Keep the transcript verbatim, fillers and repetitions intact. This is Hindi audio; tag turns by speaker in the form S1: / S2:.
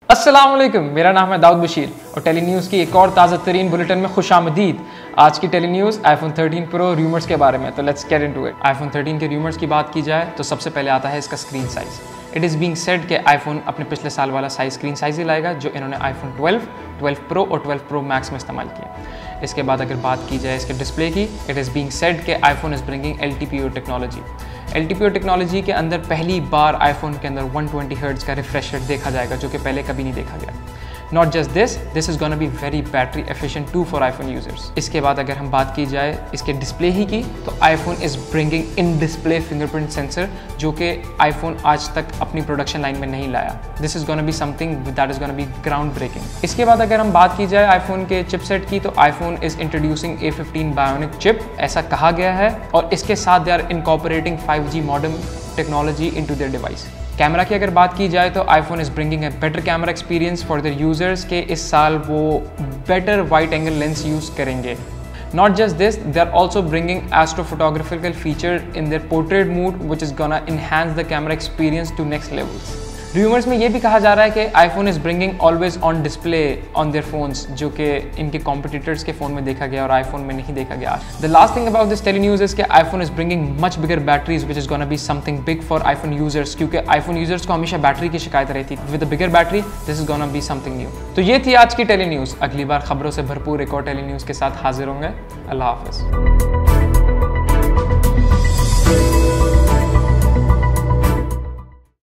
S1: अस्सलाम वालेकुम, मेरा नाम है दाऊद बशीर और टेली न्यूज़ की एक और ताज़ा तरीन बुलेटिन में खुश आमदीद। आज की tele news iPhone thirteen pro rumours के बारे में, तो let's get into it. IPhone thirteen के रूमर्स की बात की जाए तो सबसे पहले आता है इसका screen size. It is being said कि आईफोन अपने पिछले साल वाला साइज स्क्रीन साइज़ ही लाएगा जो इन्होंने आईफोन ट्वेल्व, ट्वेल्व प्रो और ट्वेल्व प्रो मैक्स में इस्तेमाल किया। इसके बाद अगर बात की जाए इसके डिस्प्ले की, इट इज़ बीइंग सेड कि iPhone is bringing L T P O technology. L T P O technology के अंदर पहली बार आईफोन के अंदर वन ट्वेंटी हर्ट्ज का रिफ्रेश रेट देखा जाएगा जो कि पहले कभी नहीं देखा गया। Not just this, this is gonna be very battery efficient too for iPhone users. इसके बाद अगर हम बात की जाए इसके डिस्प्ले ही की तो iPhone is bringing in display fingerprint sensor जो कि iPhone आज तक अपनी प्रोडक्शन लाइन में नहीं लाया। This is gonna be something that is gonna be ground breaking. इसके बाद अगर हम बात की जाए iPhone के चिपसेट की तो iPhone is introducing A fifteen Bionic chip, ऐसा कहा गया है, और इसके साथ they are incorporating five G modem technology into their device. Camera की अगर बात की जाए तो iPhone is bringing a better camera experience for their users के इस साल वो better wide angle lens use करेंगे। Not just this, they are also bringing astrophotographical feature in their portrait mode which is gonna enhance the camera experience to next levels. Rumours में ये भी कहा जा रहा है कि iPhone is bringing always on display on their phones जो कि इनके कॉम्पिटिटर्स के फ़ोन में देखा गया और आईफोन में नहीं देखा गया। The last thing about this tele news is कि iPhone is bringing much bigger batteries which is gonna be something big for iPhone users, क्योंकि आईफोन यूजर्स को हमेशा बैटरी की शिकायत रहती थी। With a bigger battery this is gonna be something new. तो ये थी आज की टेली न्यूज़। अगली बार खबरों से भरपूर एक और टेली न्यूज़ के साथ हाजिर होंगे। अल्लाह हाफ़िज़।